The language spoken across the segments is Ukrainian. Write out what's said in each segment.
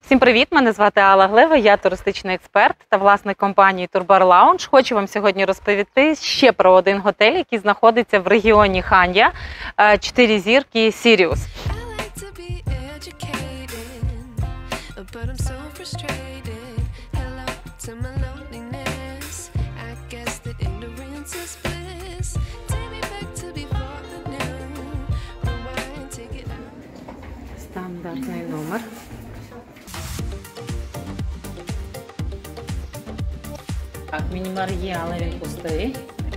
Всім привіт! Мене звати Алла Глева, я туристичний експерт та власник компанії Turbar Lounge. Хочу вам сьогодні розповісти ще про один готель, який знаходиться в регіоні Хан'я, 4 зірки Sirius. Стандартний номер. Так, міні-бар є, але він пустий.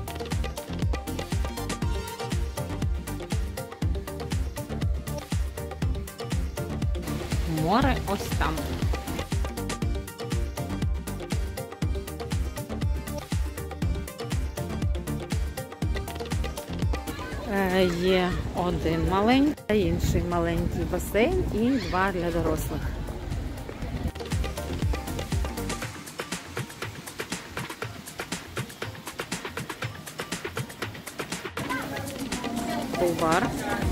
Море ось там. Є один маленький, інший маленький басейн і 2 для дорослих. Бар.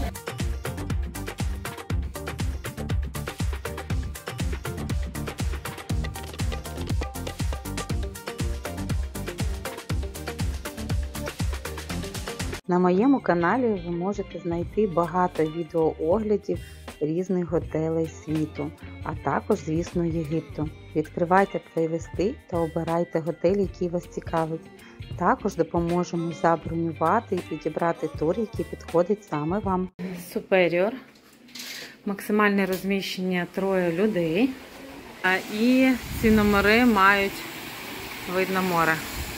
На моєму каналі ви можете знайти багато відеооглядів різних готелей світу, а також, звісно, Єгипту. Відкривайте плейлисти та обирайте готель, який вас цікавить. Також допоможемо забронювати і підібрати тур, який підходить саме вам. Superior. Максимальне розміщення 3 людей. І ці номери мають вид на море.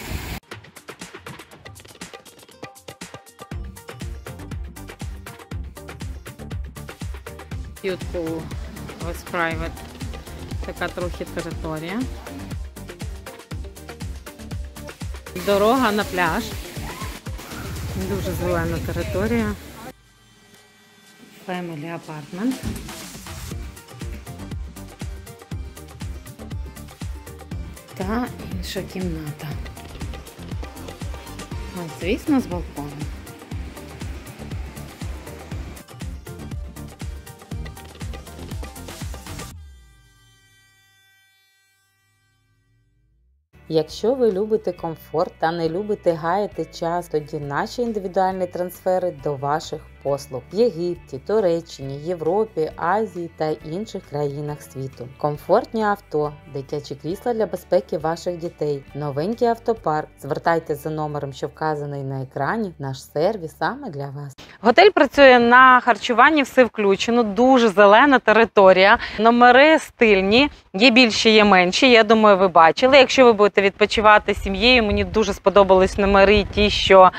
Beautiful with private. Така трохи територія. Дорога на пляж. Дуже зелена територія. Family apartment. Та інша кімната. Звісно, з балконом. Якщо ви любите комфорт та не любите гаяти час, тоді наші індивідуальні трансфери до ваших послуг в Єгипті, Туреччині, Європі, Азії та інших країнах світу. Комфортні авто, дитячі крісла для безпеки ваших дітей, новенький автопарк. Звертайтеся за номером, що вказаний на екрані. Наш сервіс саме для вас. Готель працює на харчуванні, все включено, дуже зелена територія. Номери стильні, є більші, є менші, я думаю, ви бачили. Якщо ви будете відпочивати з сім'єю, мені дуже сподобались номери ті, що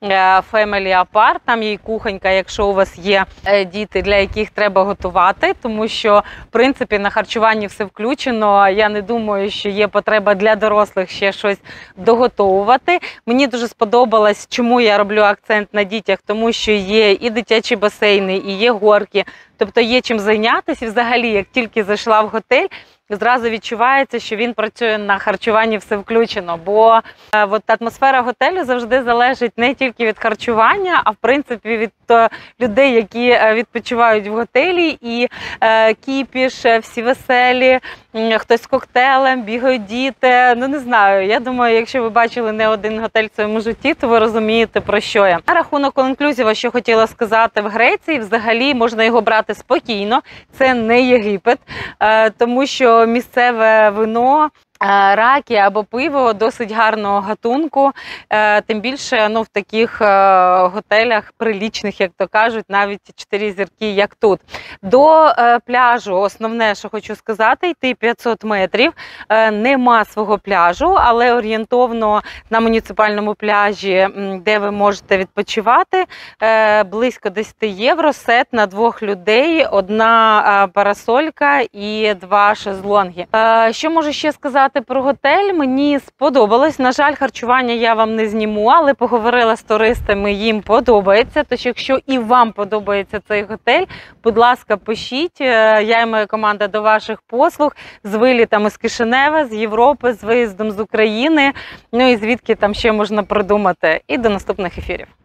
Family Apart, там є кухонька, якщо у вас є діти, для яких треба готувати, тому що, в принципі, на харчуванні все включено. Я не думаю, що є потреба для дорослих ще щось доготовувати. Мені дуже сподобалось, чому я роблю акцент на дітях, тому що є і дитячі басейни, і є горки, тобто є чим зайнятися. І взагалі, як тільки зайшла в готель, зразу відчувається, що він працює на харчуванні, все включено, бо атмосфера готелю завжди залежить не тільки від харчування, а в принципі від людей, які відпочивають в готелі, і кіпіш, всі веселі, хтось з коктейлем, бігають діти, ну не знаю, я думаю, якщо ви бачили не один готель в своєму житті, то ви розумієте, про що я. На рахунок all-inclusive, що хотіла сказати, в Греції взагалі можна його брати спокійно, це не Єгипет, тому що місцеве вино, раки або пиво досить гарного гатунку, тим більше в таких готелях прилічних, як то кажуть, навіть 4 зірки, як тут. До пляжу, основне, що хочу сказати, йти 500 метрів, нема свого пляжу, але орієнтовно на муніципальному пляжі, де ви можете відпочивати, близько 10 євро, сет на 2 людей, 1 парасолька і 2 шезлонги. Що можу ще сказати про готель? Мені сподобалось. На жаль, харчування я вам не зніму, але поговорила з туристами, їм подобається. Тож, якщо і вам подобається цей готель, будь ласка, пишіть. Я і моя команда до ваших послуг з вилітами з Кишинева, з Європи, з виїздом з України, ну і звідки там ще можна придумати. І до наступних ефірів.